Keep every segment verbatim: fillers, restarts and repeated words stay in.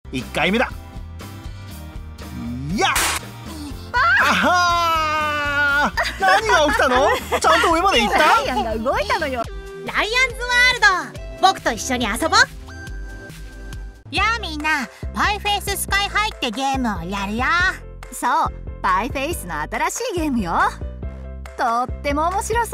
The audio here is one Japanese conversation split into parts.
いっかいめだ。やっあはー、何が起きたの？ちゃんと上まで行った？ ライアンが動いたのよ。 ライアンズワールド、僕と一緒に遊ぼう。やあみんな、パイフェイススカイハイってゲームをやるよ。 そう、パイフェイスの新しいゲームよ。とっても面白そう。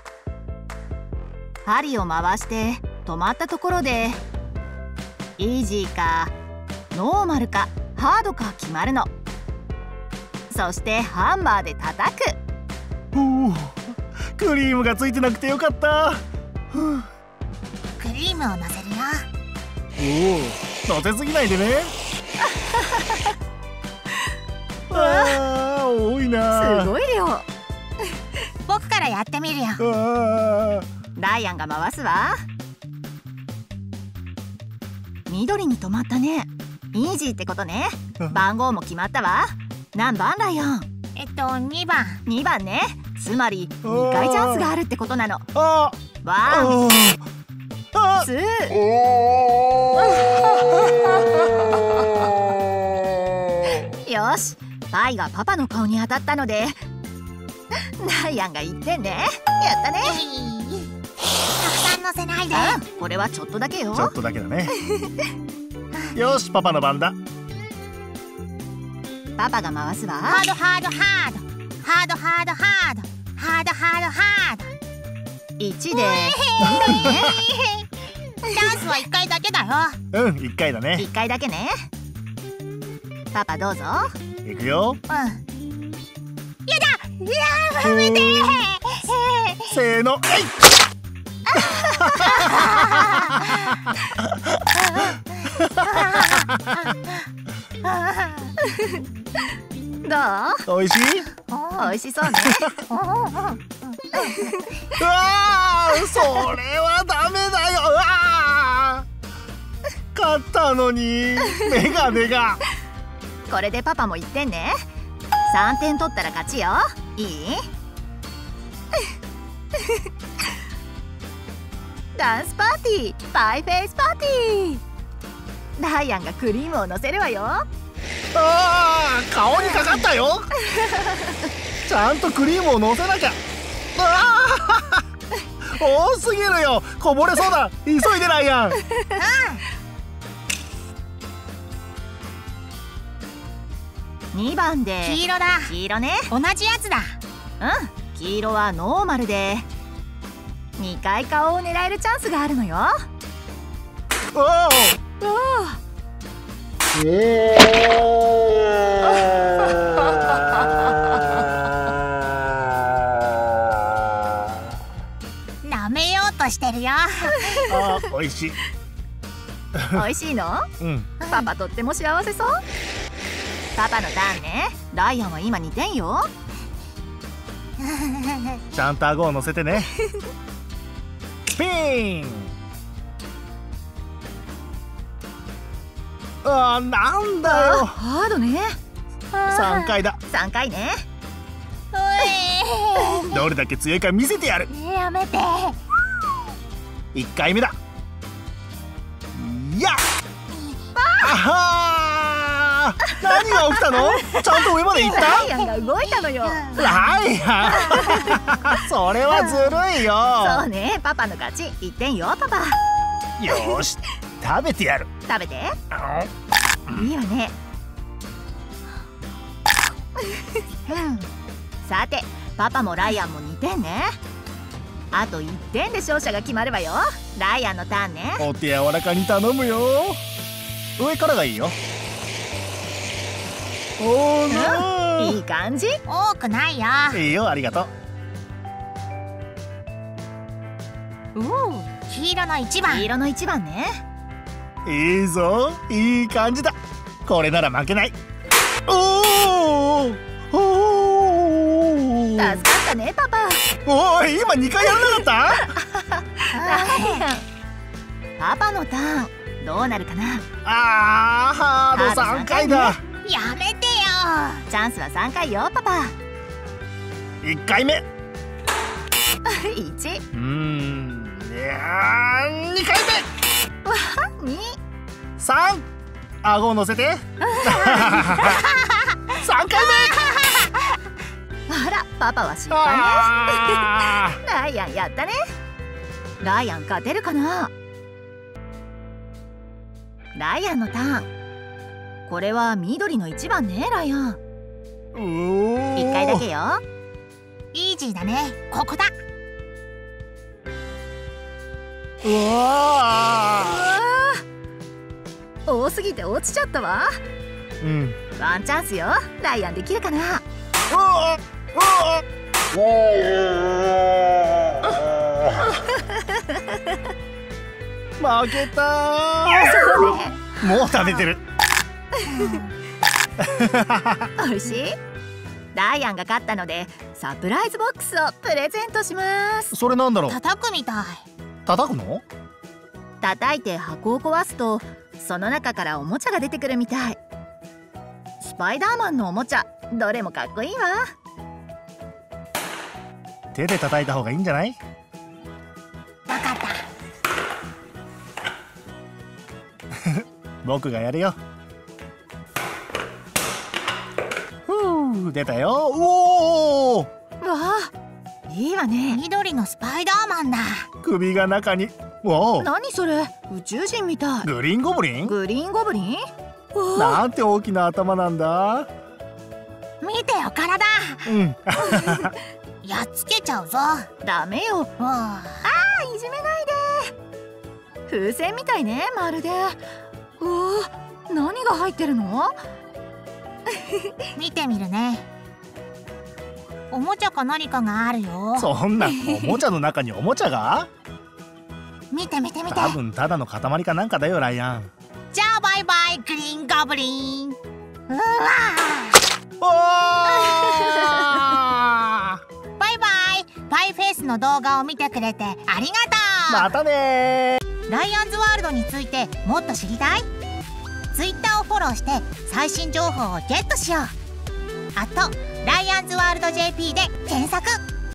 針を回して止まったところでイージーかノーマルかハードか決まるの。そしてハンマーで叩く。 おお、クリームがついてなくてよかった。ふう、 クリームをのせるよ。 おお、のせすぎないでね。ああ、多いな。 すごい量。 僕からやってみるよ。 あライアンが回すわ。緑に止まったね。イージーってことね。番号も決まったわ。何番ライアン？ えっとにばん。 にばんね。つまりにかいチャンスがあるってことなの。 あワン、 あツー。よし、パイがパパの顔に当たったのでライアンがいってんね。やったね。 たくさん乗せないで。 うん、これはちょっとだけよ。 ちょっとだけだね。よし、パパの番だ。 パパが回すわ。 ハードハードハードハードハードハードハードハードハード。 いちで緑ね。 チャンスはいっかいだけだよ。 うん、いっかいだね。 いっかいだけね。パパどうぞ。 いくよ。 うん。やだ、いやー、やめて。 せーの、えい。 どう？ おいしい？ おいしそうね。 うわー、それはダメだよ。うわー、勝ったのにメガネが。 これでパパもいってんね。さんてん取ったら勝ちよ。いい？ダンスパーティー、パイフェイスパーティー。ライアンがクリームをのせるわよ。 ああ、顔にかかったよ。ちゃんとクリームをのせなきゃ。ああ、多すぎるよ。こぼれそうだ。急いでライアン。 にばんで黄色だ。 黄色ね。 同じやつだ。 うん、黄色はノーマルでにかい顔を狙えるチャンスがあるのよ。 おお。 舐めようとしてるよ。 あ、おいしい。 おいしいの？ うん。 パパとっても幸せそう。パパのターンね。ライアンは今にてんよ。 ちゃんと顎を乗せてね。スピン。あー、なんだよ。 ハードね。 さんかいだ。 さんかいね。 どれだけ強いか見せてやる。 やめて。 いっかいめだ。やっあはー、何が起きたの？ちゃんと上まで行った？ ライアンが動いたのよ。 ライアンそれはずるいよ。 そうね、パパの勝ち。いってんよ、パパ。 よーし、食べてやる。 食べて。いいわね。さて、パパもライアンもにてんね。あといってんで勝者が決まるわよ。ライアンのターンね。 お手柔らかに頼むよ。上からがいいよ。おーなー、いい感じ。 多くないよ。 いいよ、ありがとう。おー、黄色のいちばん。 黄色のいちばんね。 いいぞ、いい感じだ。これなら負けない。おーおー、 助かったね、パパ。 おーい、今にかいやらなかった？ ライアン、パパのターン。どうなるかな。 あー、ハードさんかいだ。 やめてよ。 チャンスはさんかいよ、パパ。 いっかいめ。 いち。 うーん、いやー、にかいめ。 に。 さん。 顎を乗せてさんかいあらパパは失め敗あねライアンやったね。ライアン勝てるかな。ライアンのターン。これは緑のいちばんねライアン。 ーういっかいだけよ。 イージーだね。ここだ。 うわー多すぎて落ちちゃったわ。 ーうんワンチャンスよ。ライアンできるかな。 うわうわ負けたー。 そうね。 もう食べてるおいしい。ライアンが勝ったのでサプライズボックスをプレゼントします。 それなんだろう。 叩くみたい。 叩くの？ 叩いて箱を壊すとその中からおもちゃが出てくるみたい。スパイダーマンのおもちゃどれもかっこいいわ。 手で叩いた方がいいんじゃない？ わかった。 僕がやるよ。ふう出たよ。うおーわあいいわね。 緑のスパイダーマンだ。 首が中に。わお何それ宇宙人みたい。 グリーンゴブリン？ グリーンゴブリン。わあなんて大きな頭なんだ。 見てよ体。 うんやっつけちゃうぞ。 ダメよ。 わあいじめないで。風船みたいねまるで。うわ何が入ってるの？ 見てみるね。おもちゃか何かがあるよ。 そんなおもちゃの中におもちゃが？ 見て見て見て。 多分ただの塊かなんかだよライアン。 じゃあバイバイグリーンゴブリン。うわおバイバイ。パイフェイスの動画を見てくれてありがとう。 またねー。 ライアンズワールドについてもっと知りたい？ツイッターをフォローして最新情報をゲットしよう。あとライアンズワールド ジェーピー で検索。